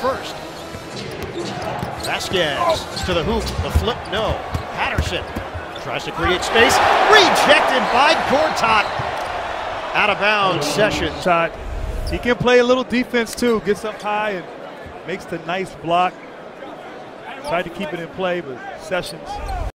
first. Vasquez to the hoop, the flip, no. Patterson tries to create space, rejected by Gortat. Out of bounds, Sessions. He can play a little defense too, gets up high and makes the nice block. Tried to keep it in play, but Sessions